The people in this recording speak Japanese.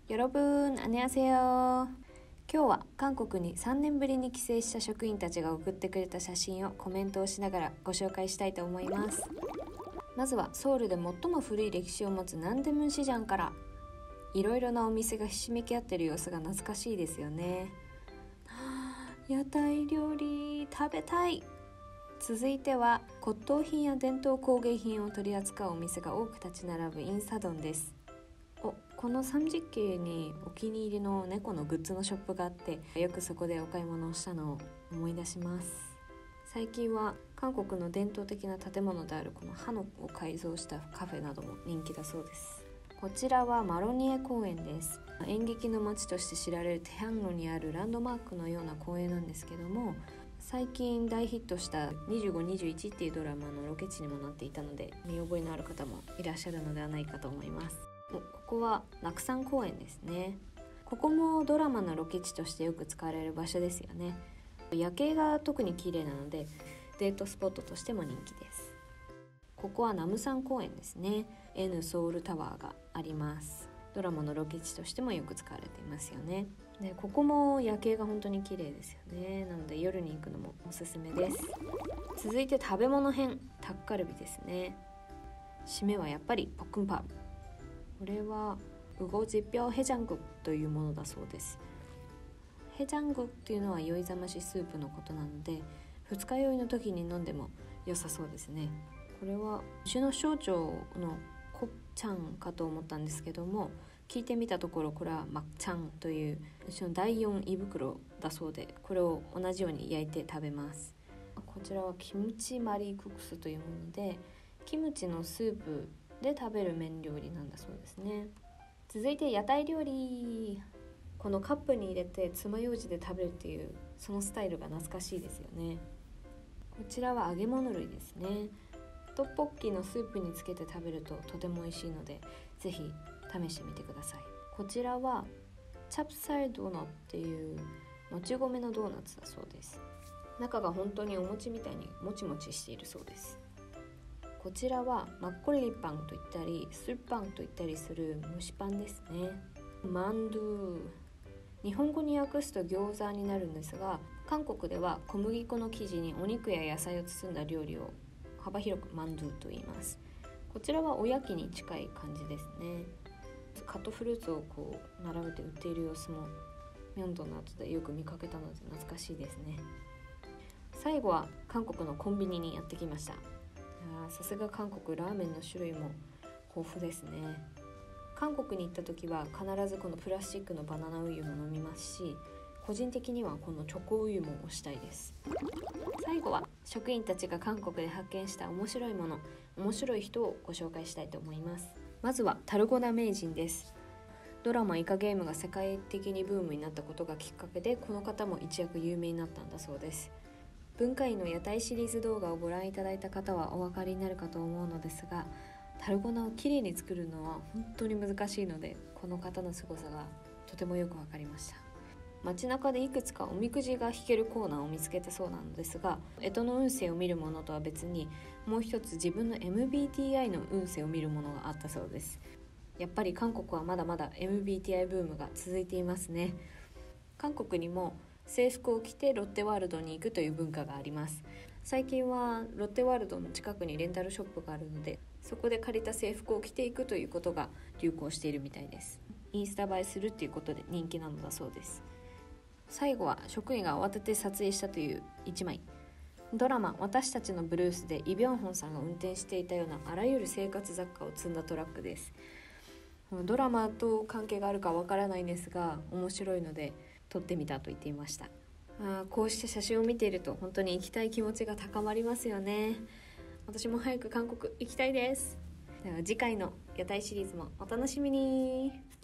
여러분 안녕하세요。今日は韓国に3年ぶりに帰省した職員たちが送ってくれた写真をコメントをしながらご紹介したいと思います。まずはソウルで最も古い歴史を持つナンデムンシジャンから。いろいろなお店がひしめき合ってる様子が懐かしいですよね。屋台料理食べたい。続いては骨董品や伝統工芸品を取り扱うお店が多く立ち並ぶインサドンです。この三十景にお気に入りの猫のグッズのショップがあって、よくそこでお買い物をしたのを思い出します。最近は韓国の伝統的な建物であるこのハノを改造したカフェなども人気だそうです。こちらはマロニエ公園です。演劇の街として知られるテハンロにあるランドマークのような公園なんですけども、最近大ヒットした2521っていうドラマのロケ地にもなっていたので、見覚えのある方もいらっしゃるのではないかと思います。ここは落山公園ですね。ここもドラマのロケ地としてよく使われる場所ですよね。夜景が特に綺麗なのでデートスポットとしても人気です。ここはナムサン公園ですね。 N ソウルタワーがあります。ドラマのロケ地としてもよく使われていますよね。でここも夜景が本当に綺麗ですよね。なので夜に行くのもおすすめです。続いて食べ物編、タッカルビですね。締めはやっぱりポックンパブ。これはウゴジピョヘジャングというものだそうです。ヘジャングっていうのは酔いざましスープのことなので、二日酔いの時に飲んでも良さそうですね。これはうちの省庁のコッチャンかと思ったんですけども、聞いてみたところこれはマッチャンといううちの第4胃袋だそうで、これを同じように焼いて食べます。こちらはキムチマリーククスというもので、キムチのスープで食べる麺料理なんだそうですね。続いて屋台料理。このカップに入れて爪楊枝で食べるっていうそのスタイルが懐かしいですよね。こちらは揚げ物類ですね。トッポッキのスープにつけて食べるととても美味しいので、ぜひ試してみてください。こちらはチャプサルドーナっていうもち米のドーナツだそうです。中が本当にお餅みたいにもちもちしているそうです。こちらはマッコリパンといったりスルパンといったりする蒸しパンですね。マンドゥ、日本語に訳すと餃子になるんですが、韓国では小麦粉の生地にお肉や野菜を包んだ料理を幅広くマンドゥと言います。こちらはおやきに近い感じですね。カットフルーツをこう並べて売っている様子もミョンドンの後でよく見かけたので懐かしいですね。最後は韓国のコンビニにやってきました。さすが韓国、ラーメンの種類も豊富ですね。韓国に行った時は必ずこのプラスチックのバナナウユも飲みますし、個人的にはこのチョコウユも推したいです。最後は職員たちが韓国で発見した面白いもの、面白い人をご紹介したいと思います。まずはタルゴナ名人です。ドラマイカゲームが世界的にブームになったことがきっかけで、この方も一躍有名になったんだそうです。文化医の屋台シリーズ動画をご覧いただいた方はお分かりになるかと思うのですが、タルゴナをきれいに作るのは本当に難しいので、この方の凄さがとてもよく分かりました。街中でいくつかおみくじが引けるコーナーを見つけたそうなのですが、干支の運勢を見るものとは別にもう一つ自分の MBTI の運勢を見るものがあったそうです。やっぱり韓国はまだまだ MBTI ブームが続いていますね。韓国にも制服を着てロッテワールドに行くという文化があります。最近はロッテワールドの近くにレンタルショップがあるので、そこで借りた制服を着ていくということが流行しているみたいです。インスタ映えするっていうことで人気なのだそうです。最後は職員が慌てて撮影したという1枚。ドラマ私たちのブルースでイ・ビョンホンさんが運転していたようなあらゆる生活雑貨を積んだトラックです。ドラマと関係があるかわからないんですが、面白いので撮ってみたと言っていました。こうして写真を見ていると本当に行きたい気持ちが高まりますよね。私も早く韓国行きたいです。では次回の屋台シリーズもお楽しみに。